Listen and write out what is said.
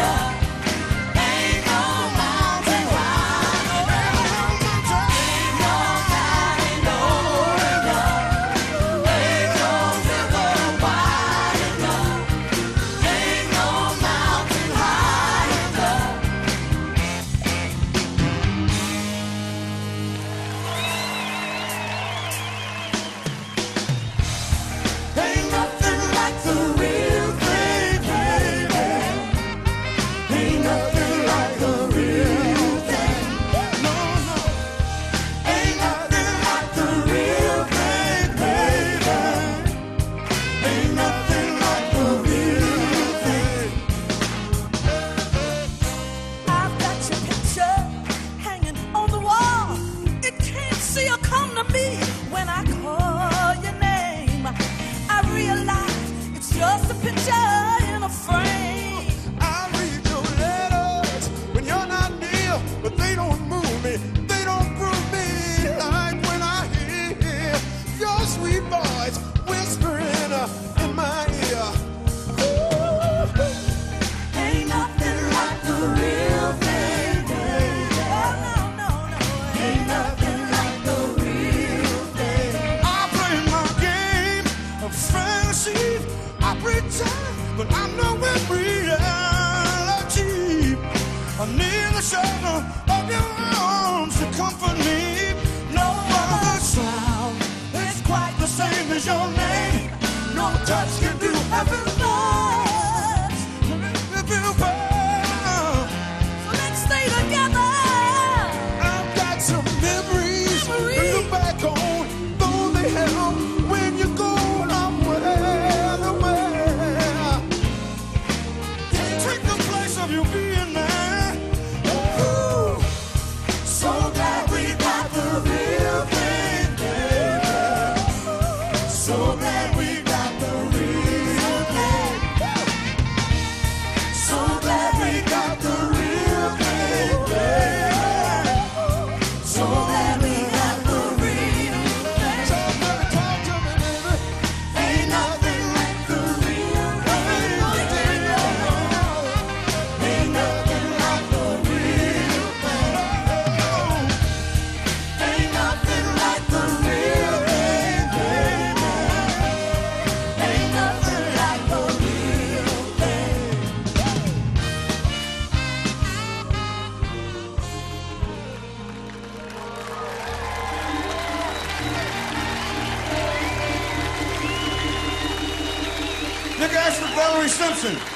But I'm nowhere reality. I need the shelter of your arms to comfort me. No other sound is quite the same as your name. No touch can do heaven much. If you burn, so let's stay together. I've got some memories to look back on, though they help when you go. You being there. Ooh, so glad we got the real thing, baby. So glad we got the real thing. So glad we got the real thing, baby. So glad we got the real thing. So baby, talk to me, baby. Ain't nothing like the real thing. Ashford, Simpson.